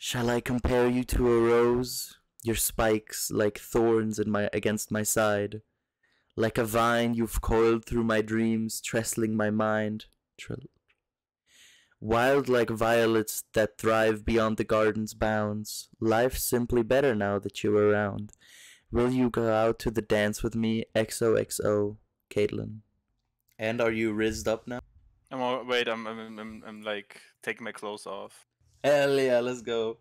Shall I compare you to a rose? Your spikes like thorns against my side. Like a vine you've coiled through my dreams, trestling my mind. Wild like violets that thrive beyond the garden's bounds. Life's simply better now that you're around. Will you go out to the dance with me? XOXO, Caitlin. And are you rizzed up now? Wait, I'm like taking my clothes off. Hell yeah, let's go.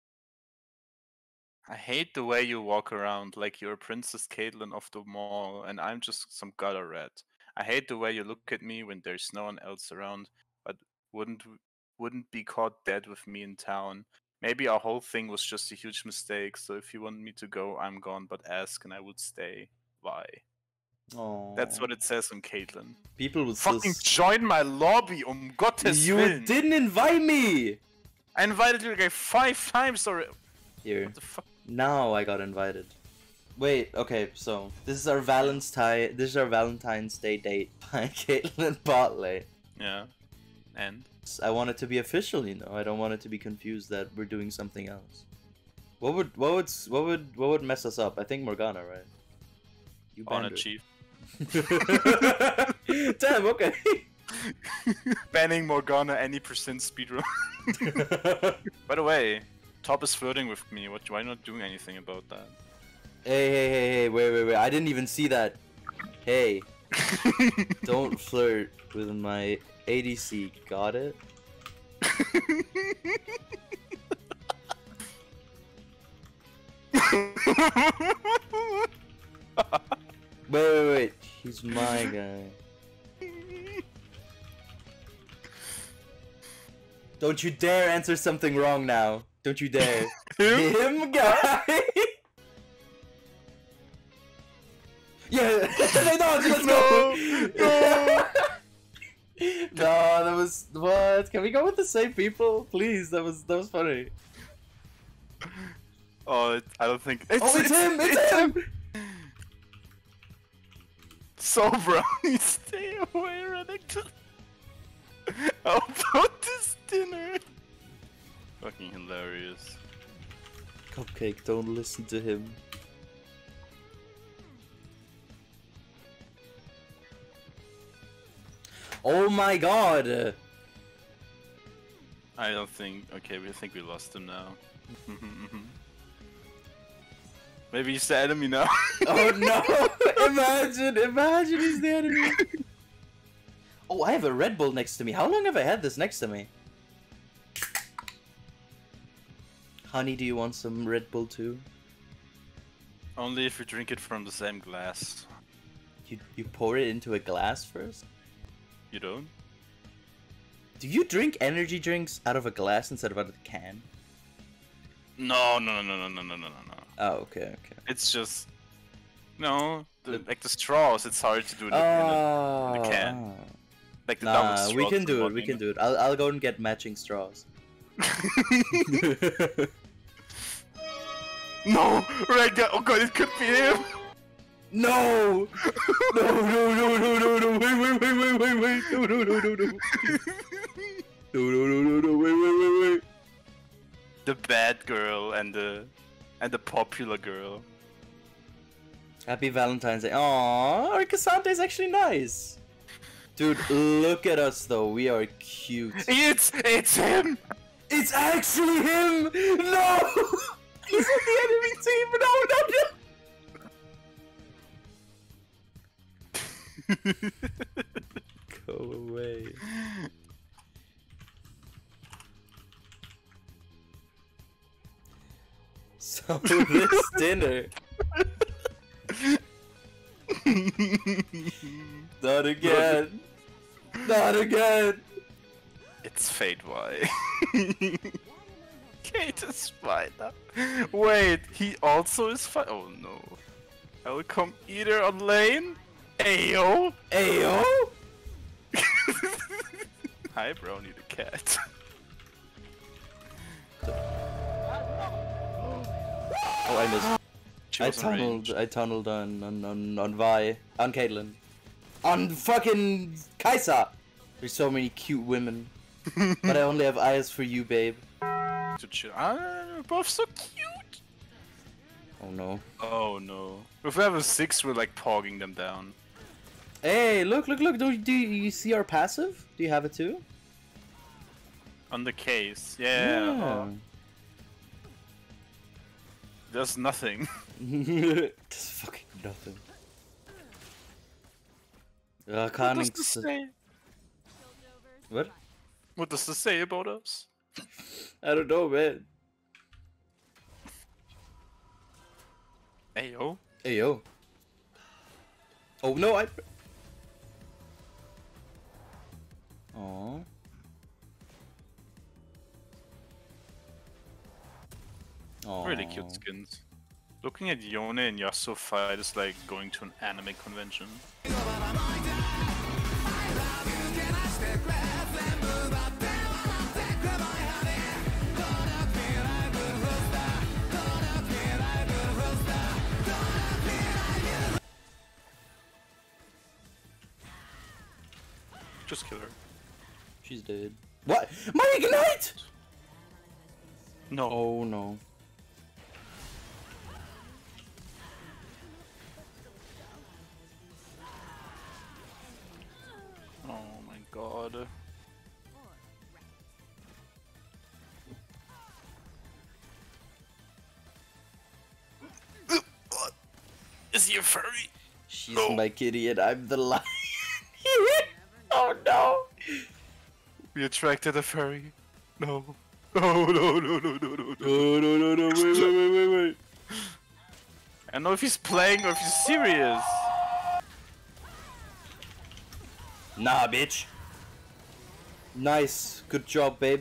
I hate the way you walk around like you're Princess Caitlin of the mall and I'm just some gutter rat. I hate the way you look at me when there's no one else around, but wouldn't be caught dead with me in town. Maybe our whole thing was just a huge mistake, so if you want me to go, I'm gone, but ask and I would stay. Why? Aww. That's what it says on Caitlin. People would fucking join my lobby, Gottes Willen. You didn't invite me! I invited you like 5 times already. Here. What the fuck? Now I got invited. Wait, okay, so this is our Valentine's Day date by Caitlin Botley. Yeah. And I want it to be official, you know. I don't want it to be confused that we're doing something else. What would mess us up? I think Morgana, right? You Honor Chief. Damn, okay. Banning Morgana any percent speedrun. By the way, Top is flirting with me. Why not doing anything about that? Hey, wait. I didn't even see that. Hey. Don't flirt with my ADC. Got it? Wait. He's my guy. Don't you dare answer something wrong now. Don't you dare. Him guy. Yeah. Let's go. No. No, that was what? Can we go with the same people, please? That was funny. Oh, I don't think. It's him! It's him! So, bro, stay away, Renekton. How about this dinner? Fucking hilarious. Cupcake, don't listen to him. Oh my god! I don't think. Okay, we think we lost him now. Maybe he's the enemy now. Oh no! Imagine he's the enemy. Oh, I have a Red Bull next to me. How long have I had this next to me? Honey, do you want some Red Bull too? Only if you drink it from the same glass. You pour it into a glass first? You don't? Do you drink energy drinks out of a glass instead of out of a can? No. Oh, okay. It's just... No, like the straws, it's hard to do in the can. Like the double straws. We can do it. I'll go and get matching straws. No! Right guy! Oh god, it could be him! No! No, wait. Wait. The bad girl and the popular girl. Happy Valentine's Day. Aww, our Cassante's actually nice. Dude, look at us though. We are cute. It's him! It's actually him! No! He's on the enemy team! No! Go away. So this dinner. Not again. Not again. It's fate, why? Kate is fine now. Wait, he also is fine. Oh no. I will come either on lane. Ayo! Ayo! Hi, Brownie the cat. Oh, I missed. I tunneled on Vi. On Caitlyn. On fucking Kaisa! There's so many cute women. But I only have eyes for you, babe. to chill. Ah, both so cute. Oh no. Oh no. If we have a 6, we're like pogging them down. Hey, look! Do you see our passive? Do you have it too? On the case, yeah. There's nothing. There's fucking nothing. What does this say? What? What does this say about us? I don't know, man. Hey yo. Hey yo. Oh no, I. Oh. Really cute skins. Looking at Yone and Yasuo fight is like going to an anime convention. Just kill her. She's dead. What? My ignite! No. Oh no. Oh my god. Is he a furry? She's my kitty and I'm the lion. Oh no! We attracted a furry. No. No, no, no, no, no, no, No, wait. I don't know if he's playing or if he's serious. Nah, bitch. Nice. Good job, babe.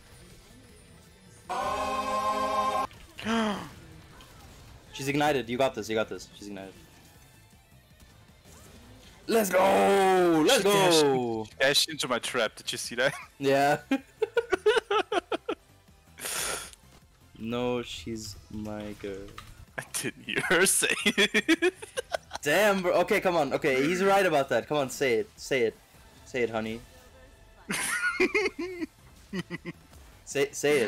She's ignited. You got this. She's ignited. Let's go! Let's go! She dashed into my trap. Did you see that? Yeah. No, she's my girl. I didn't hear her say it. Damn, bro. Okay, come on. Okay, he's right about that. Come on, say it. Say it. Say it, honey. Say it. Say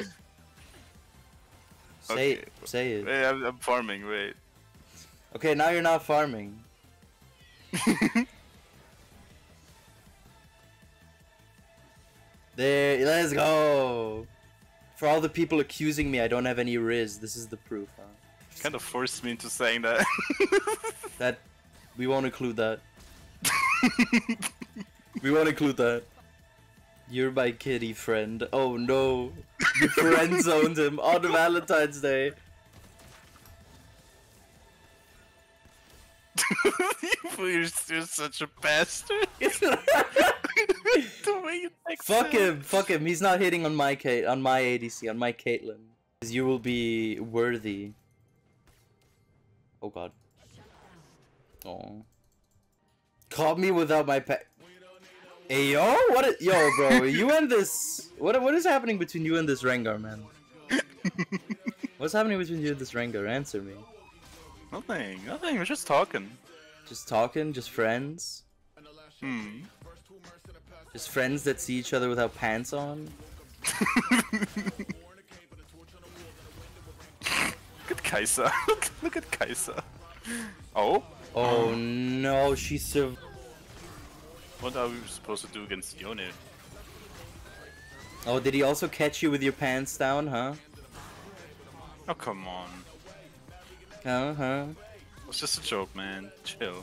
Okay. it. Say it. Wait, I'm farming. Wait. Okay, now you're not farming. There, let's go. For all the people accusing me I don't have any rizz, this is the proof, huh? Kind of forced me into saying that. That we won't include that. We won't include that. You're my kitty friend. Oh no. You friend zoned him on Valentine's Day. You're such a bastard. The way you think. Fuck him. He's not hitting on my ADC, on my Caitlyn. You will be worthy. Oh god. Oh. Caught me without my pet. Hey yo, yo, bro? You and this. What is happening between you and this Rengar, man? What's happening between you and this Rengar? Answer me. Nothing. We're just talking. Just talking, just friends. Just friends that see each other without pants on. Look at Kai'Sa. Look at Kai'Sa. Oh? Oh no, she survived. What are we supposed to do against Yone? Oh, did he also catch you with your pants down, huh? Oh, come on. Huh? It's just a joke, man. Chill.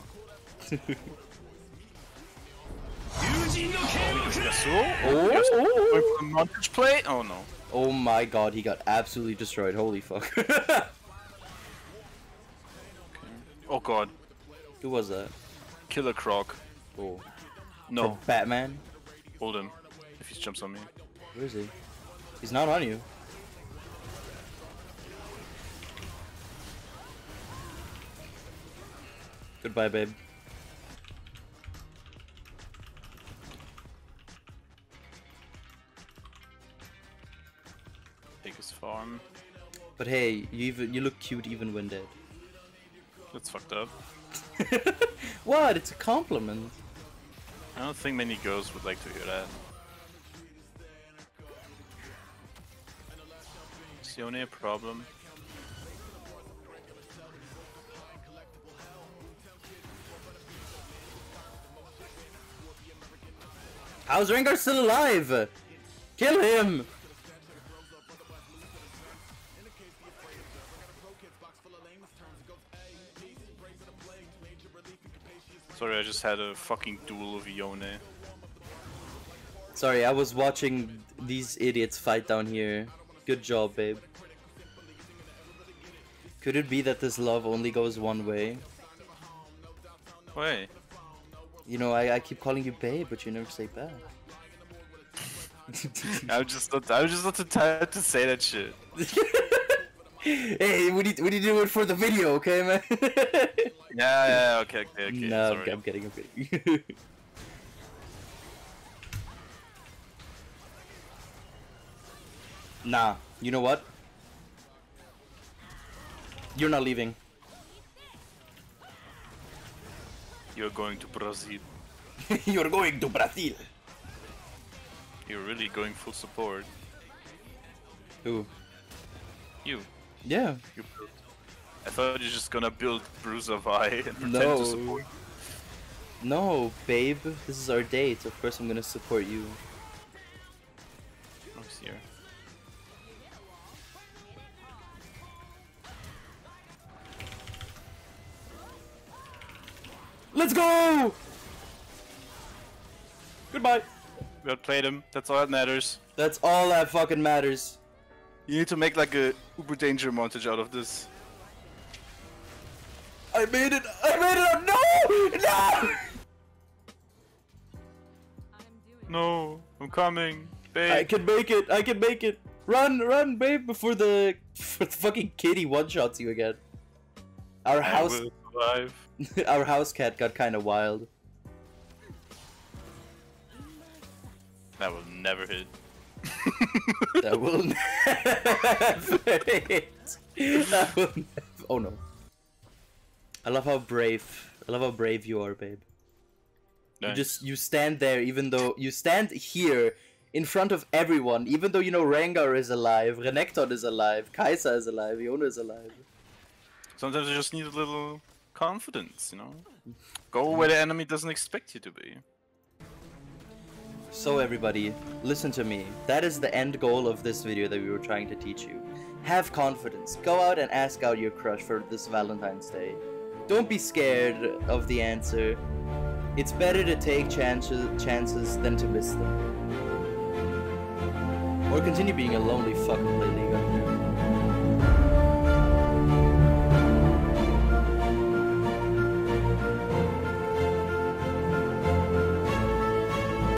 Yasuo? Oh! Montage play? Oh no. Oh my god, he got absolutely destroyed. Holy fuck. Oh god. Who was that? Killer Croc. Oh. No. Batman? Hold him. If he jumps on me. Where is he? He's not on you. Goodbye, babe. Take his farm. But hey, you look cute even when dead. That's fucked up. What? It's a compliment. I don't think many girls would like to hear that. Is Yone a problem? How's Rengar still alive? Kill him! Sorry, I just had a fucking duel with Yone. Sorry, I was watching these idiots fight down here. Good job, babe. Could it be that this love only goes one way? Wait. You know, I keep calling you babe, but you never say back. I'm just not the type to say that shit. Hey, we need to do it for the video, okay, man? Yeah, okay. No, sorry. I'm kidding. Nah, you know what? You're not leaving. You're going to Brazil. You're going to Brazil. You're really going full support. Who? You. Yeah. You built. I thought you're just gonna build Bruiser Vi and pretend No. to support. No, babe. This is our date. Of course I'm gonna support you. Oh, here. Let's go! Goodbye. We outplayed him. That's all that matters. That's all that fucking matters. You need to make like a Uber Danger montage out of this. I made it! No! No! No, I'm coming, babe. I can make it! Run, babe, before the fucking kitty one-shots you again. Our house... I will survive. Our house cat got kinda wild. That will never hit. That will never hit. That will never... Oh no. I love how brave you are, babe. Nice. You stand there even though... You stand here in front of everyone, even though you know Rengar is alive, Renekton is alive, Kai'Sa is alive, Yone is alive. Sometimes you just need a little confidence, you know? Go where the enemy doesn't expect you to be. So everybody, listen to me. That is the end goal of this video that we were trying to teach you. Have confidence. Go out and ask out your crush for this Valentine's Day. Don't be scared of the answer. It's better to take chances than to miss them. Or continue being a lonely fucking play league.